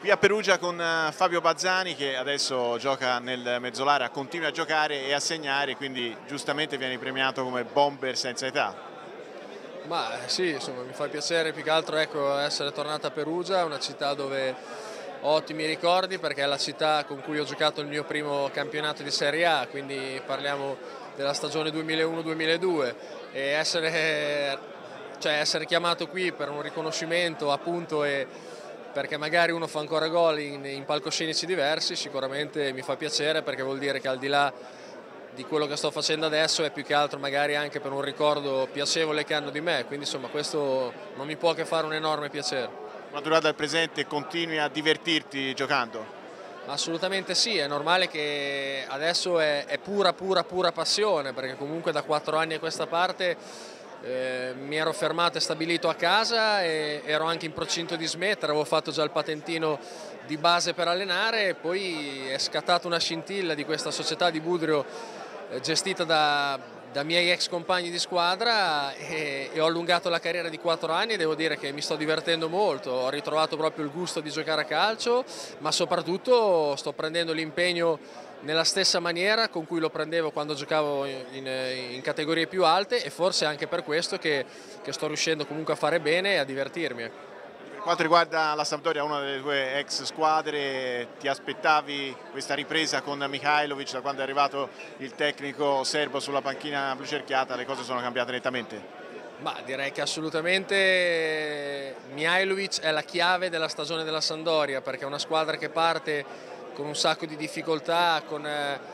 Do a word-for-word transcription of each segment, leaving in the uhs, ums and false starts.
Qui a Perugia con Fabio Bazzani che adesso gioca nel Mezzolara, continua a giocare e a segnare, quindi giustamente viene premiato come bomber senza età. Ma sì, insomma, mi fa piacere più che altro ecco, essere tornato a Perugia, una città dove ho ottimi ricordi perché è la città con cui ho giocato il mio primo campionato di Serie A, quindi parliamo della stagione duemilauno duemiladue e essere, cioè essere chiamato qui per un riconoscimento appunto e perché magari uno fa ancora gol in, in palcoscenici diversi, sicuramente mi fa piacere perché vuol dire che al di là di quello che sto facendo adesso è più che altro magari anche per un ricordo piacevole che hanno di me, quindi insomma questo non mi può che fare un enorme piacere. Maturata al presente, continui a divertirti giocando? Assolutamente sì, è normale che adesso è, è pura pura pura passione perché comunque da quattro anni a questa parte Eh, mi ero fermato e stabilito a casa e ero anche in procinto di smettere, avevo fatto già il patentino di base per allenare e poi è scattata una scintilla di questa società di Budrio eh, gestita da, da miei ex compagni di squadra e, e ho allungato la carriera di quattro anni e devo dire che mi sto divertendo molto, ho ritrovato proprio il gusto di giocare a calcio, ma soprattutto sto prendendo l'impegno nella stessa maniera con cui lo prendevo quando giocavo in, in categorie più alte e forse è anche per questo che, che sto riuscendo comunque a fare bene e a divertirmi. Per quanto riguarda la Sampdoria, una delle tue ex squadre, ti aspettavi questa ripresa con Mihajlovic da quando è arrivato il tecnico serbo sulla panchina blucerchiata? Le cose sono cambiate nettamente? Ma direi che assolutamente Mihajlovic è la chiave della stagione della Sampdoria perché è una squadra che parte con un sacco di difficoltà, con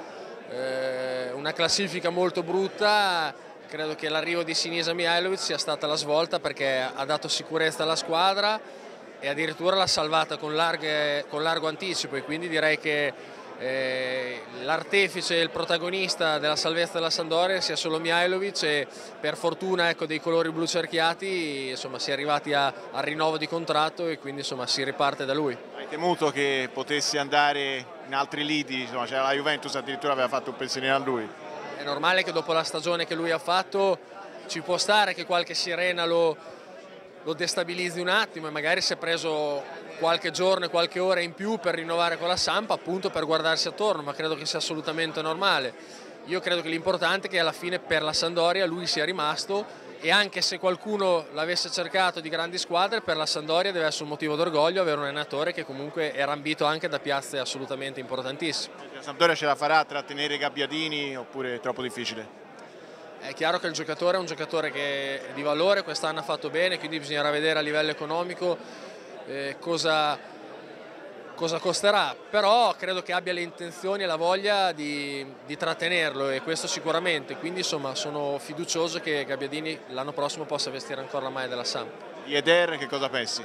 eh, una classifica molto brutta, credo che l'arrivo di Sinisa Mihajlovic sia stata la svolta perché ha dato sicurezza alla squadra e addirittura l'ha salvata con, larghe, con largo anticipo e quindi direi che eh, l'artefice e il protagonista della salvezza della Sampdoria sia solo Mihajlovic e per fortuna ecco, dei colori blu cerchiati insomma, si è arrivati a, al rinnovo di contratto e quindi insomma, si riparte da lui. Hai temuto che potessi andare in altri lidi? Insomma, c'era la Juventus addirittura aveva fatto un pensierino a lui. È normale che dopo la stagione che lui ha fatto ci può stare che qualche sirena lo, lo destabilizzi un attimo e magari si è preso qualche giorno e qualche ora in più per rinnovare con la Samp appunto per guardarsi attorno, ma credo che sia assolutamente normale. Io credo che l'importante è che alla fine per la Sampdoria lui sia rimasto e anche se qualcuno l'avesse cercato di grandi squadre, per la Sampdoria deve essere un motivo d'orgoglio avere un allenatore che comunque era ambito anche da piazze assolutamente importantissime. La Sampdoria ce la farà a trattenere Gabbiadini oppure è troppo difficile? È chiaro che il giocatore è un giocatore che è di valore, quest'anno ha fatto bene, quindi bisognerà vedere a livello economico eh, cosa, cosa costerà, però credo che abbia le intenzioni e la voglia di, di trattenerlo e questo sicuramente, quindi insomma sono fiducioso che Gabbiadini l'anno prossimo possa vestire ancora la maglia della Samp. Di Eder che cosa pensi?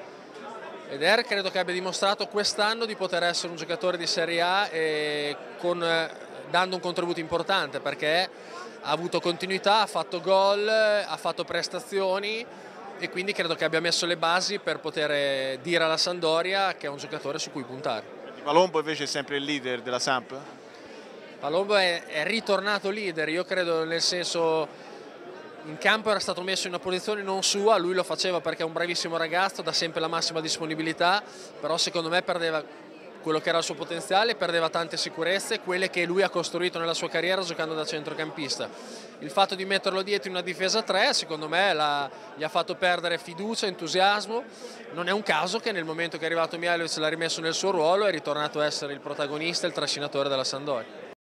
Eder credo che abbia dimostrato quest'anno di poter essere un giocatore di Serie A e con, dando un contributo importante perché ha avuto continuità, ha fatto gol, ha fatto prestazioni e quindi credo che abbia messo le basi per poter dire alla Sampdoria che è un giocatore su cui puntare. Palombo invece è sempre il leader della Samp? Palombo è, è ritornato leader, io credo nel senso in campo era stato messo in una posizione non sua, lui lo faceva perché è un bravissimo ragazzo, dà sempre la massima disponibilità, però secondo me perdeva quello che era il suo potenziale, perdeva tante sicurezze, quelle che lui ha costruito nella sua carriera giocando da centrocampista. Il fatto di metterlo dietro in una difesa a tre, secondo me, la, gli ha fatto perdere fiducia, entusiasmo. Non è un caso che nel momento che è arrivato Mihajlovic l'ha rimesso nel suo ruolo e è ritornato a essere il protagonista e il trascinatore della Sampdoria.